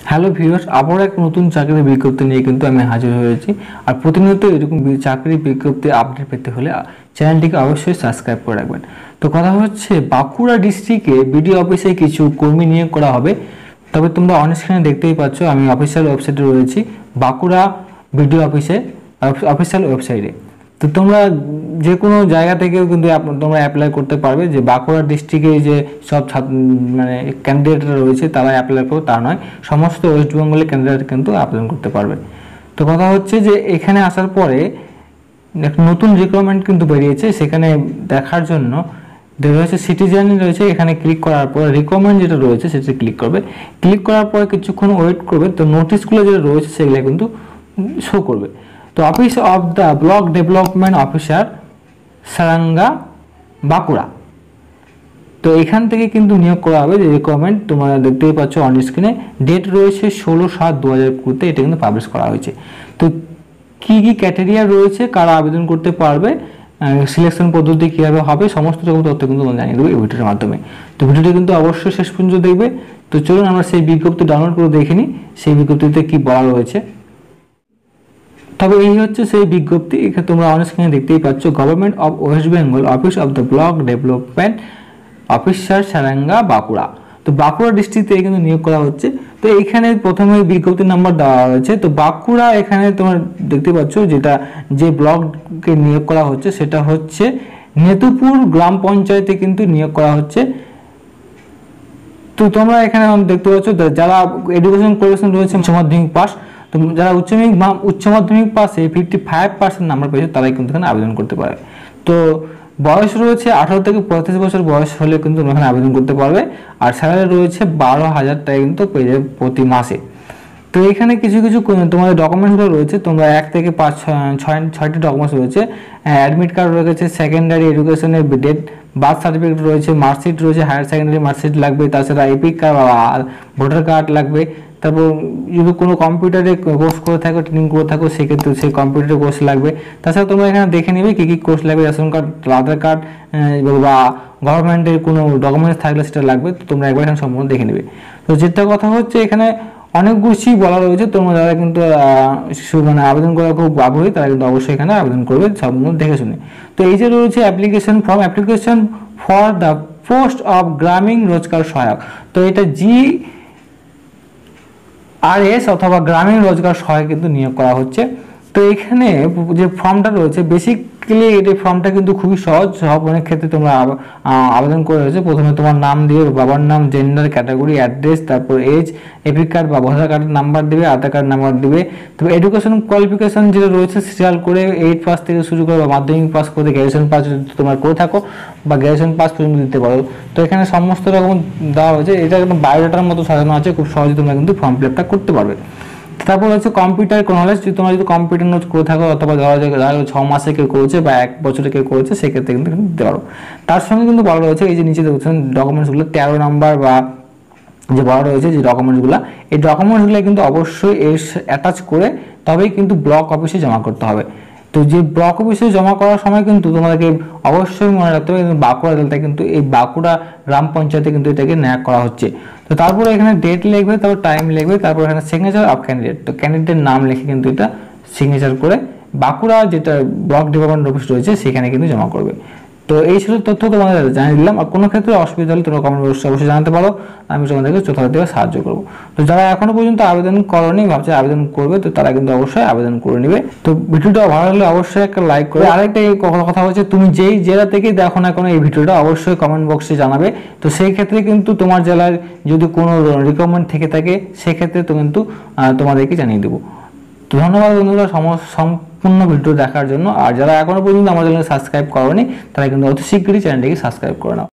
Hello viewers, আবার এক নতুন চাকরির বিজ্ঞপ্তি নিয়ে কিন্তু আমি হাজির হয়েছি। আর প্রতিনিয়ত এরকম চাকরির বিজ্ঞপ্তি আপডেট পেতে হলে চ্যানেলটিকে অবশ্যই সাবস্ক্রাইব করে রাখবেন। তো কথা হচ্ছে, বাঁকুড়া ডিস্ট্রিক্টে বিডিও অফিসে কিছু কর্মী নিয়োগ করা হবে। তবে তোমরা অন স্ক্রিনে দেখতেই পাচ্ছ, আমি অফিসিয়াল ওয়েবসাইটে রয়েছি, বাঁকুড়া বিডিও অফিসে অফিসিয়াল ওয়েবসাইটে। তো তোমরা যে কোনো জায়গা থেকেও কিন্তু তোমরা অ্যাপ্লাই করতে পারবে। যে বাঁকুড়া ডিস্ট্রিক্টে যে সব মানে ক্যান্ডিডেটরা রয়েছে তারা অ্যাপ্লাই করবে তা নয়, সমস্ত ওয়েস্ট বেঙ্গলের ক্যান্ডিডেট কিন্তু আবেদন করতে পারবে। তো কথা হচ্ছে যে এখানে আসার পরে একটা নতুন রিকোয়ারমেন্ট কিন্তু বেরিয়েছে, সেখানে দেখার জন্য রয়েছে সিটিজেন রয়েছে, এখানে ক্লিক করার পর রিকোয়ারমেন্ট যেটা রয়েছে সেটা ক্লিক করবে। ক্লিক করার পরে কিছুক্ষণ ওয়েট করবে, তো নোটিশগুলো যেটা রয়েছে সেগুলো কিন্তু শো করবে। তো office of the block development officer Saranga, Bankura. তো এখান থেকে কিন্তু নিয়োগ করা হবে। যে রিকোয়ারমেন্ট তোমরা দেখতেই পাচ্ছ অন স্ক্রিনে, ডেট রয়েছে 16/7/2020, এটা কিন্তু পাবলিশ করা হয়েছে। তো কি কি ক্যাটেরিয়া রয়েছে, কারা আবেদন করতে পারবে, সিলেকশন পদ্ধতি কীভাবে হবে, সমস্ত রকম তথ্য কিন্তু তোমরা জানিয়ে দেবো এই ভিডিওর মাধ্যমে। তো ভিডিওটি কিন্তু অবশ্যই শেষ পর্যন্ত দেখবে। তো চলুন আমরা সেই বিজ্ঞপ্তি ডাউনলোড করে দেখে নিই সেই বিজ্ঞপ্তিতে কি বলা রয়েছে। তবে এই হচ্ছে সেই বিজ্ঞপ্তি, এখানে তোমরা অন স্ক্রিনে দেখতেই পাচ্ছ, government of West Bengal, office of the block development officer Saranga, Bankura. তো বাঁকুড়া ডিস্ট্রিক্টে কিন্তু নিয়োগ করা হচ্ছে। তো এইখানে প্রথমে বিজ্ঞপ্তির নাম্বার দেওয়া হয়েছে। তো বাঁকুড়া এখানে তোমরা দেখতে পাচ্ছ, যেটা যে ব্লককে নিয়োগ করা হচ্ছে সেটা হচ্ছে নেতুপুর গ্রাম পঞ্চায়েতে কিন্তু নিয়োগ করা হচ্ছে। তো তোমরা এখানে দেখতে পাচ্ছ যারা এডুকেশন কোয়ালিফিকেশন রয়েছে উচ্চ মাধ্যমিক পাস, তো যারা উচ্চ মাধ্যমিক পাসে 55% নাম্বার পেয়েছে তারাই কিন্তু এখানে আবেদন করতে পারে। তো বয়স রয়েছে 18 থেকে 35 বছর বয়স হলে কিন্তু এখানে আবেদন করতে পারবে। আর স্যালারি রয়েছে 12,000 টাকা কিন্তু পেয়ে যাবে প্রতি মাসে। তো এখানে কিছু কিছু তোমাদের ডকুমেন্টসগুলো রয়েছে, তোমরা 1 থেকে 6টি ডকুমেন্টস রয়েছে। অ্যাডমিট কার্ড রয়েছে, সেকেন্ডারি এডুকেশনের ডেট, বার্থ সার্টিফিকেট রয়েছে, মার্কশিট রয়েছে, হায়ার সেকেন্ডারি মার্কশিট লাগবে, তাছাড়া এপিক কার্ড বা ভোটার কার্ড লাগবে। তারপর যদি কোনো কম্পিউটারে কোর্স করে থাকো, ট্রেনিং করে থাকো, সেক্ষেত্রে সেই কম্পিউটার কোর্স লাগবে। তাছাড়া তোমরা এখানে দেখে নেবে কী কী কোর্স লাগবে, রেশন কার্ড, আধার কার্ড বা গভর্নমেন্টের কোনো ডকুমেন্টস থাকলে সেটা লাগবে। তো তোমরা একবার এখানে সম্পূর্ণ দেখে নেবে। তো যেটা কথা হচ্ছে, এখানে অনেক কিছুই বলা রয়েছে, তোমরা যারা কিন্তু মানে আবেদন করা খুব আগ্রহী তারা কিন্তু অবশ্যই এখানে আবেদন করবে সম্পূর্ণ দেখে শুনে। তো এই যে রয়েছে application for the post of Gramin Rozgar সহায়ক। তো এটা GRS অথবা গ্রামীণ রোজগার সহায়ক কিন্তু নিয়োগ করা হচ্ছে। তো এখানে যে ফর্মটা রয়েছে, বেসিক্যালি এই ফর্মটা কিন্তু খুবই সহজ, সব অনেক ক্ষেত্রে তোমরা আবেদন করে রয়েছে। প্রথমে তোমার নাম দিবে, বাবার নাম, জেন্ডার, ক্যাটাগরি, অ্যাড্রেস, তারপর এজ, এপিক কার্ড বা ভোটার কার্ডের নাম্বার দিবে, আধার কার্ড নাম্বার দিবে। তবে এডুকেশন কোয়ালিফিকেশন যেটা রয়েছে সিরিয়াল করে 8 পাস থেকে শুরু করে বা মাধ্যমিক পাস করে গ্র্যাজুয়েশন পাস যদি তোমার করে থাকো বা গ্র্যাজুয়েশন পাস পর্যন্ত দিতে পারো। তো এখানে সমস্ত রকম দেওয়া হয়েছে, এটা একদম বায়োডাটার মতো সাজানো আছে, খুব সহজে তোমরা কিন্তু ফর্ম ফিল আপটা করতে পারবে। তারপর হচ্ছে কম্পিউটার নলেজ, যদি তোমরা যদি কম্পিউটার নোট করে থাকো অথবা 6 মাসে কেউ করেছে বা 1 বছরে কেউ করেছে, সেক্ষেত্রে কিন্তু দিতে পারো। তার সঙ্গে কিন্তু বলা রয়েছে, এই যে নিচে দেখছেন ডকুমেন্টসগুলো 13 নাম্বার বা যে বলা রয়েছে যে ডকুমেন্টসগুলো, এই ডকুমেন্টসগুলো কিন্তু অবশ্যই অ্যাটাচ করে তবেই কিন্তু ব্লক অফিসে জমা করতে হবে। তো যে ব্লক অফিসে জমা করার সময় কিন্তু তোমাদেরকে অবশ্যই মনে রাখতে হবে, বাঁকুড়া জেলাতে কিন্তু এই বাঁকুড়া গ্রাম পঞ্চায়েতে কিন্তু এটাকে ন্যাক করা হচ্ছে। তো তারপরে এখানে ডেট লিখবে, তারপর টাইম লিখবে, তারপর এখানে সিগনেচার অফ ক্যান্ডিডেট। তো ক্যান্ডিডেটের নাম লিখে কিন্তু এটা সিগনেচার করে বাঁকুড়া যেটা ব্লক ডেভেলপমেন্ট অফিস রয়েছে সেখানে কিন্তু জমা করবে। তো এই ছিল তথ্য তোমাদের জানিয়ে দিলাম। আর কোনো ক্ষেত্রে অসুবিধা হলে তোমরা কমেন্ট বক্সে অবশ্যই জানাতে পারো, আমি তোমাদেরকে যথাযথভাবে সাহায্য করবো। তো যারা এখনো পর্যন্ত আবেদন করনি, ভাবছে আবেদন করবে, তো তারা কিন্তু অবশ্যই আবেদন করে নেবে। তো ভিডিওটা ভালো লাগলে অবশ্যই একটা লাইক করে। আরেকটা কথা হচ্ছে, তুমি যেই জেলা থেকে দেখো না কোনো এই ভিডিওটা অবশ্যই কমেন্ট বক্সে জানাবে। তো সেই ক্ষেত্রে কিন্তু তোমার জেলার যদি কোনো রিকোয়ারমেন্ট থেকে থাকে সেক্ষেত্রে তো কিন্তু তোমাদেরকে জানিয়ে দেবো। তো ধন্যবাদ বন্ধুরা সম্পূর্ণ ভিডিও দেখার জন্য। আর যারা এখনো পর্যন্ত আমার চ্যানেল সাবস্ক্রাইব করোনি তারা কিন্তু অতি শীঘ্রই চ্যানেলটিকে সাবস্ক্রাইব করে নাও।